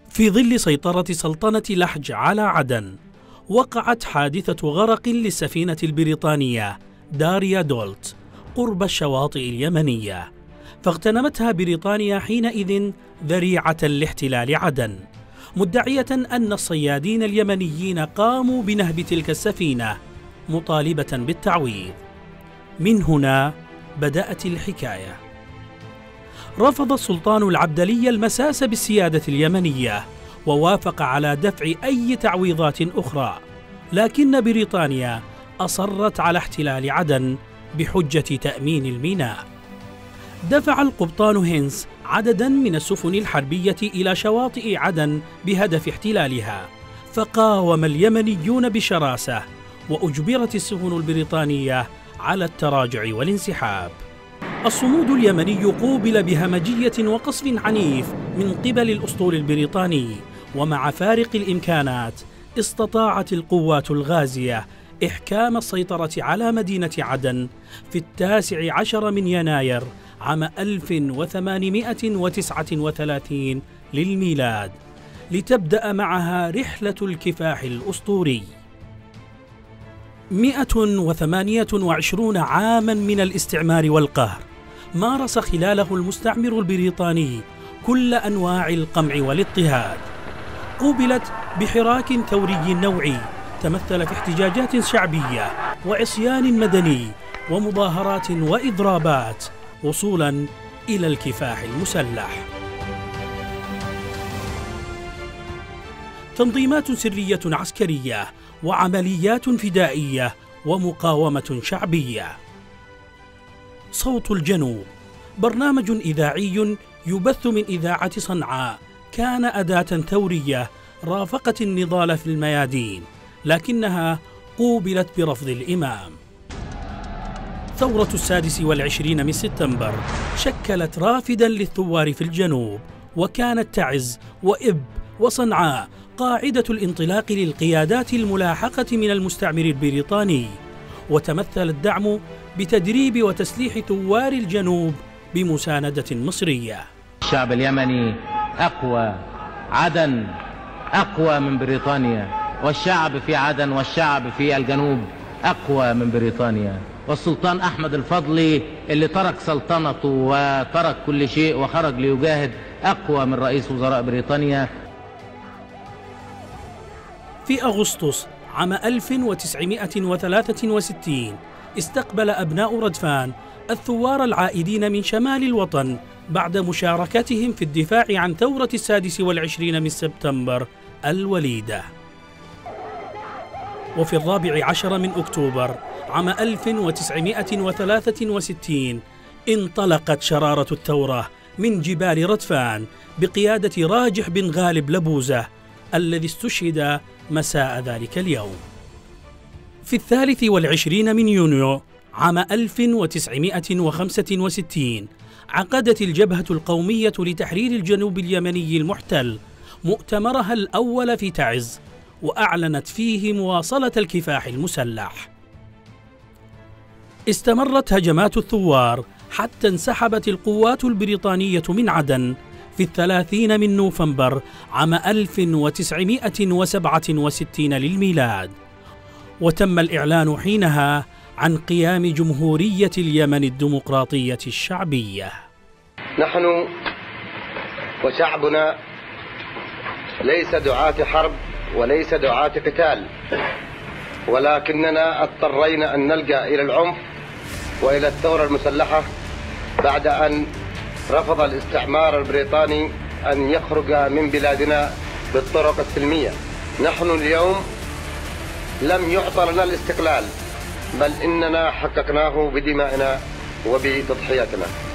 في ظل سيطرة سلطنة لحج على عدن، وقعت حادثة غرق للسفينة البريطانية داريا دولت قرب الشواطئ اليمنية، فاغتنمتها بريطانيا حينئذ ذريعة لاحتلال عدن، مدعية أن الصيادين اليمنيين قاموا بنهب تلك السفينة مطالبة بالتعويض. من هنا بدأت الحكاية. رفض السلطان العبدلي المساس بالسيادة اليمنية ووافق على دفع أي تعويضات أخرى، لكن بريطانيا أصرت على احتلال عدن بحجة تأمين الميناء. دفع القبطان هينز عددا من السفن الحربية إلى شواطئ عدن بهدف احتلالها، فقاوم اليمنيون بشراسة، وأجبرت السفن البريطانية على التراجع والانسحاب. الصمود اليمني قوبل بهمجية وقصف عنيف من قبل الأسطول البريطاني، ومع فارق الإمكانات استطاعت القوات الغازية إحكام السيطرة على مدينة عدن في 19 من يناير عام 1839 للميلاد، لتبدأ معها رحلة الكفاح الأسطوري. 128 عاما من الاستعمار والقهر مارس خلاله المستعمر البريطاني كل أنواع القمع والاضطهاد. قوبلت بحراك ثوري نوعي تمثل في احتجاجات شعبية وعصيان مدني ومظاهرات وإضرابات، وصولا إلى الكفاح المسلح. تنظيمات سرية عسكرية وعمليات فدائية ومقاومة شعبية. صوت الجنوب برنامج إذاعي يبث من إذاعة صنعاء، كان أداة ثورية رافقت النضال في الميادين، لكنها قوبلت برفض الإمام. ثورة 26 من سبتمبر شكلت رافدا للثوار في الجنوب، وكانت تعز وإب وصنعاء قاعدة الانطلاق للقيادات الملاحقة من المستعمر البريطاني، وتمثل الدعم بتدريب وتسليح ثوار الجنوب بمساندة مصرية. الشعب اليمني أقوى، عدن أقوى من بريطانيا، والشعب في عدن والشعب في الجنوب أقوى من بريطانيا. والسلطان أحمد الفضلي اللي ترك سلطنته وترك كل شيء وخرج ليجاهد أقوى من رئيس وزراء بريطانيا. في أغسطس عام 1963 استقبل أبناء ردفان الثوار العائدين من شمال الوطن بعد مشاركتهم في الدفاع عن ثورة 26 من سبتمبر الوليدة. وفي 14 من أكتوبر عام 1963 انطلقت شرارة الثورة من جبال ردفان بقيادة راجح بن غالب لبوزة الذي استشهد مساء ذلك اليوم. في 23 من يونيو عام 1965 عقدت الجبهة القومية لتحرير الجنوب اليمني المحتل مؤتمرها الأول في تعز، وأعلنت فيه مواصلة الكفاح المسلح. استمرت هجمات الثوار حتى انسحبت القوات البريطانية من عدن في 30 من نوفمبر عام 1967 للميلاد، وتم الإعلان حينها عن قيام جمهورية اليمن الديمقراطية الشعبية. نحن وشعبنا ليس دعاة حرب وليس دعاة قتال، ولكننا اضطرينا أن نلجأ إلى العنف وإلى الثورة المسلحة بعد أن رفض الاستعمار البريطاني أن يخرج من بلادنا بالطرق السلمية. نحن اليوم لم يعطى لنا الاستقلال، بل إننا حققناه بدمائنا وبتضحياتنا.